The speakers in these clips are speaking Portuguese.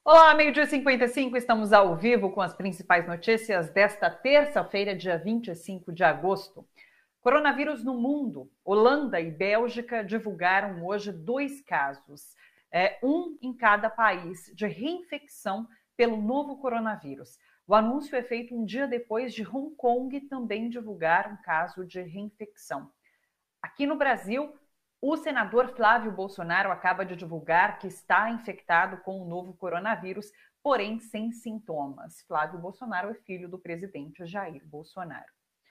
Olá, meio-dia 55, estamos ao vivo com as principais notícias desta terça-feira, dia 25 de agosto. Coronavírus no mundo. Holanda e Bélgica divulgaram hoje 2 casos, um em cada país, de reinfecção pelo novo coronavírus. O anúncio é feito um dia depois de Hong Kong também divulgar um caso de reinfecção. Aqui no Brasil, o senador Flávio Bolsonaro acaba de divulgar que está infectado com o novo coronavírus, porém sem sintomas. Flávio Bolsonaro é filho do presidente Jair Bolsonaro.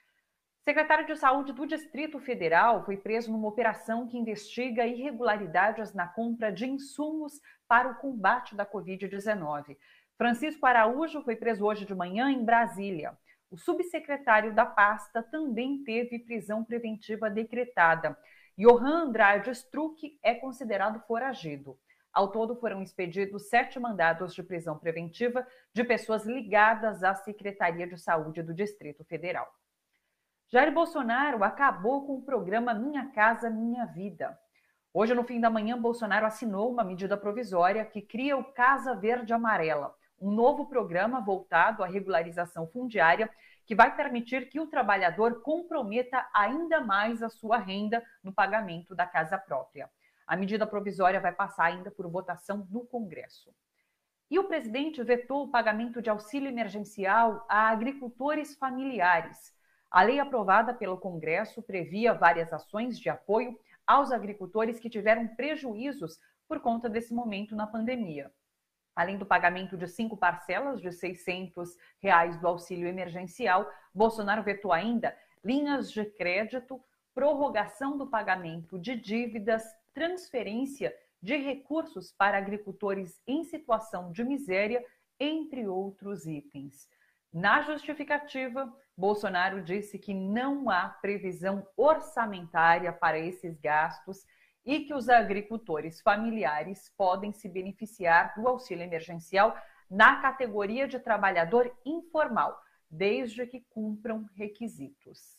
O secretário de Saúde do Distrito Federal foi preso numa operação que investiga irregularidades na compra de insumos para o combate da Covid-19. Francisco Araújo foi preso hoje de manhã em Brasília. O subsecretário da pasta também teve prisão preventiva decretada. Johan Andrade Struck é considerado foragido. Ao todo, foram expedidos 7 mandados de prisão preventiva de pessoas ligadas à Secretaria de Saúde do Distrito Federal. Jair Bolsonaro acabou com o programa Minha Casa Minha Vida. Hoje, no fim da manhã, Bolsonaro assinou uma medida provisória que cria o Casa Verde Amarela, um novo programa voltado à regularização fundiária que vai permitir que o trabalhador comprometa ainda mais a sua renda no pagamento da casa própria. A medida provisória vai passar ainda por votação no Congresso. E o presidente vetou o pagamento de auxílio emergencial a agricultores familiares. A lei aprovada pelo Congresso previa várias ações de apoio aos agricultores que tiveram prejuízos por conta desse momento na pandemia. Além do pagamento de 5 parcelas de R$ 600 do auxílio emergencial, Bolsonaro vetou ainda linhas de crédito, prorrogação do pagamento de dívidas, transferência de recursos para agricultores em situação de miséria, entre outros itens. Na justificativa, Bolsonaro disse que não há previsão orçamentária para esses gastos e que os agricultores familiares podem se beneficiar do auxílio emergencial na categoria de trabalhador informal, desde que cumpram requisitos.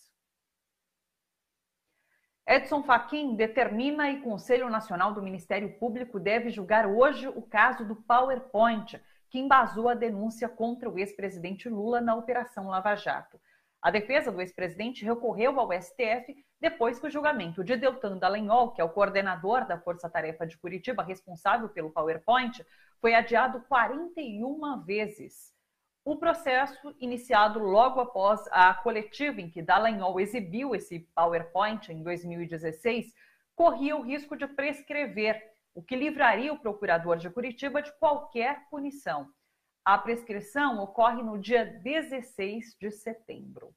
Edson Fachin determina e Conselho Nacional do Ministério Público deve julgar hoje o caso do PowerPoint, que embasou a denúncia contra o ex-presidente Lula na Operação Lava Jato. A defesa do ex-presidente recorreu ao STF depois que o julgamento de Deltan Dallagnol, que é o coordenador da Força Tarefa de Curitiba, responsável pelo PowerPoint, foi adiado 41 vezes. O processo, iniciado logo após a coletiva em que Dallagnol exibiu esse PowerPoint em 2016, corria o risco de prescrever, o que livraria o procurador de Curitiba de qualquer punição. A prescrição ocorre no dia 16 de setembro.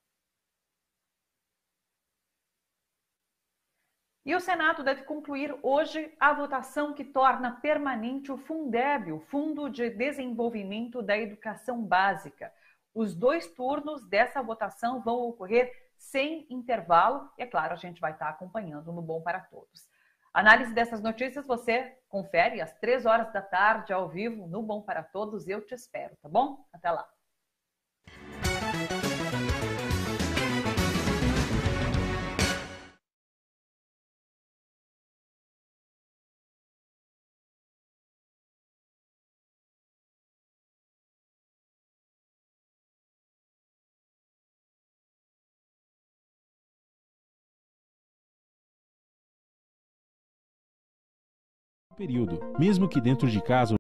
E o Senado deve concluir hoje a votação que torna permanente o Fundeb, o Fundo de Desenvolvimento da Educação Básica. Os 2 turnos dessa votação vão ocorrer sem intervalo e, é claro, a gente vai estar acompanhando no Bom para Todos. Análise dessas notícias você confere às 3 horas da tarde, ao vivo, no Bom para Todos. Eu te espero, tá bom? Até lá. Período, mesmo que dentro de casa